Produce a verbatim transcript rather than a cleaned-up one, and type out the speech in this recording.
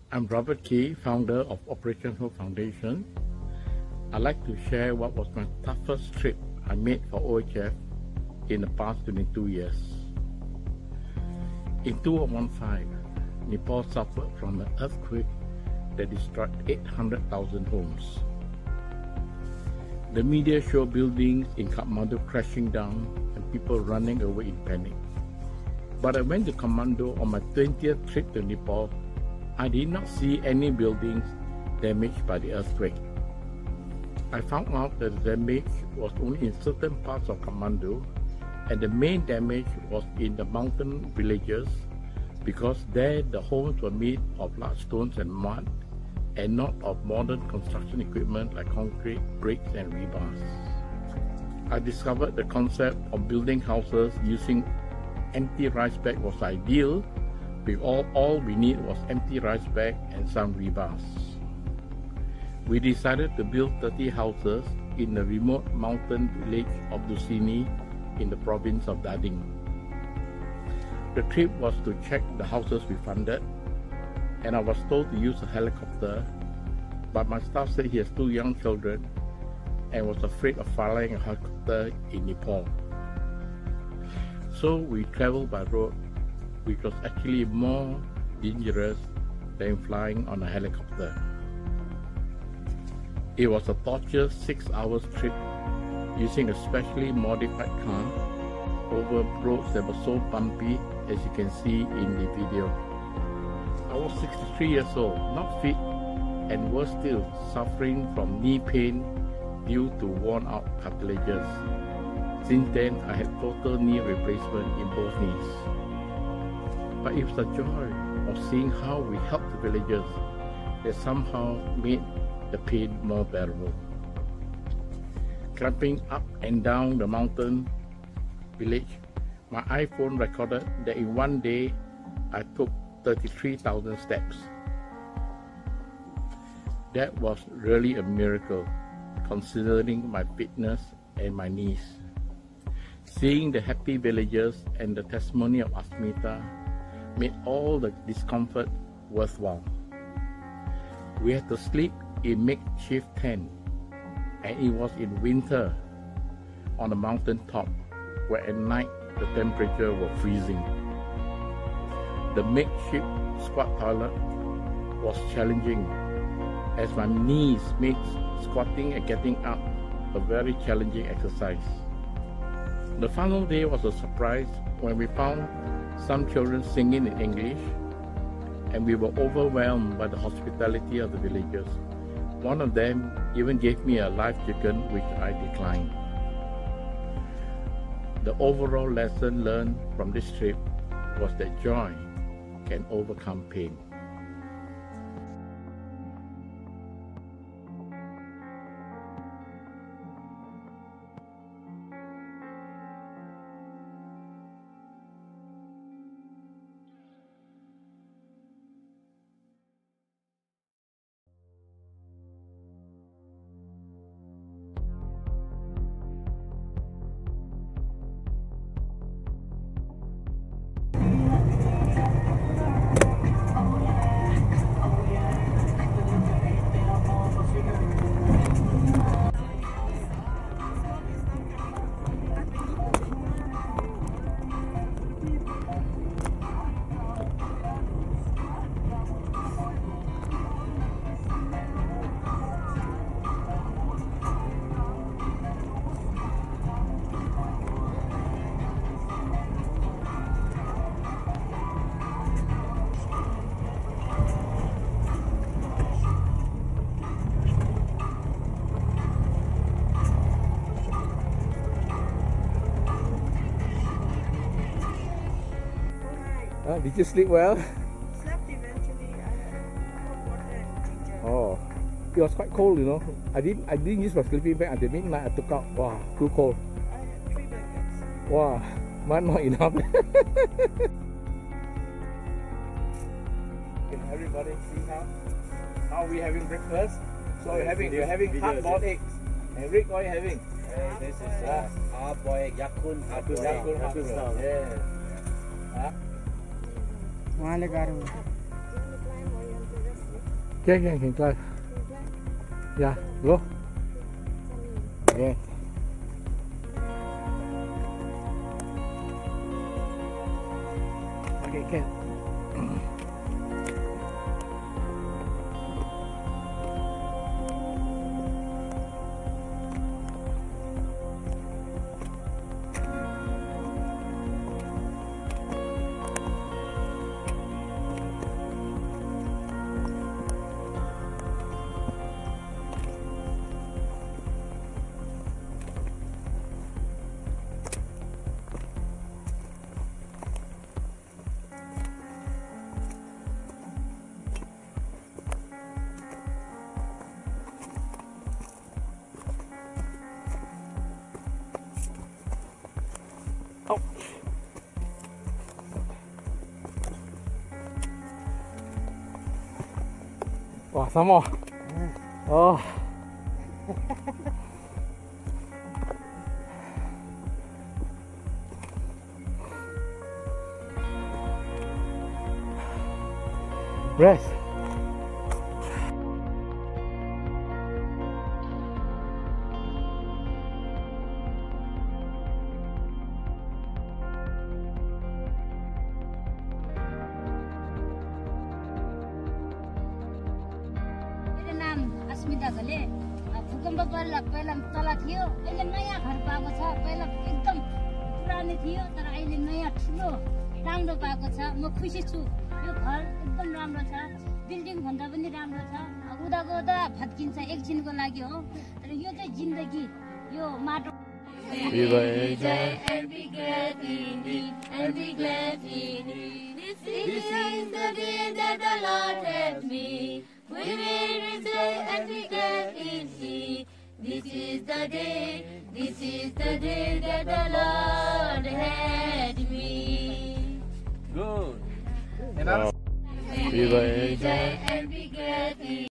I'm Robert Key, founder of Operation Hope Foundation. I'd like to share what was my toughest trip I made for O H F in the past twenty-two years. In two thousand fifteen, Nepal suffered from an earthquake that destroyed eight hundred thousand homes. The media showed buildings in Kathmandu crashing down and people running away in panic. But I went to Kathmandu on my twentieth trip to Nepal. I did not see any buildings damaged by the earthquake. I found out that the damage was only in certain parts of Kathmandu, and the main damage was in the mountain villages because there the homes were made of large stones and mud and not of modern construction equipment like concrete, bricks and rebars. I discovered the concept of building houses using empty rice bag was ideal because all, all we need was empty rice bag and some rebars. We decided to build thirty houses in the remote mountain village of Dusini in the province of Dading. The trip was to check the houses we funded, and I was told to use a helicopter, but my staff said he has two young children and was afraid of flying a helicopter in Nepal. So we traveled by road, which was actually more dangerous than flying on a helicopter. It was a torturous six hours trip using a specially modified car over roads that were so bumpy, as you can see in the video. I was sixty-three years old, not fit, and was still suffering from knee pain due to worn out cartilages. Since then, I had total knee replacement in both knees. But it was the joy of seeing how we helped the villagers that somehow made the pain more bearable. Climbing up and down the mountain village, my iPhone recorded that in one day I took thirty-three thousand steps. That was really a miracle considering my fitness and my knees. Seeing the happy villagers and the testimony of Asmita made all the discomfort worthwhile. We had to sleep in makeshift tent, and it was in winter on the mountain top where at night the temperature was freezing. The makeshift squat toilet was challenging as my knees made squatting and getting up a very challenging exercise. The final day was a surprise when we found some children singing in English, and we were overwhelmed by the hospitality of the villagers. One of them even gave me a live chicken, which I declined. The overall lesson learned from this trip was that joy can overcome pain. Uh, did you sleep well? Slept eventually. I had hot water and ginger. Oh, it was quite cold, you know. I didn't I didn't use my sleeping bag until midnight. I took out. Wow, too cold. I had three blankets. Wow, mine not enough. Can everybody see how how we having breakfast? So we're having we're having hard boiled eggs. And Rick, what are you having? Hey, this is uh, hard boiled Yakun hard boiled egg. Yakun hard boiled. Yeah. Huh? Do you want to climb or you want to rest? Okay, okay, can drive. Yeah, go. Okay. Okay, can. Oh. Wow, some more. Oh. Rest. अस्मिता घले भूकम्प पहिला पहिला तल थियो अहिले नयाँ घर पाएको छ पहिला एकदम पुरानो थियो तर अहिले नयाँ ठुलो राम्रो पाएको छ म खुसी छु यो घर एकदम राम्रो छ बिल्डिङ भन्दा पनि राम्रो छ उदाको उदा भत्किन्छ एकछिनको लागि हो तर यो चाहिँ जिन्दगी यो माटो We will enjoy and be glad in it and be glad in it. This is the day that the Lord has made. We will rejoice and be glad in it. This is the day, this is the day that the Lord had made. Good. Wow. We will enjoy And be glad in it.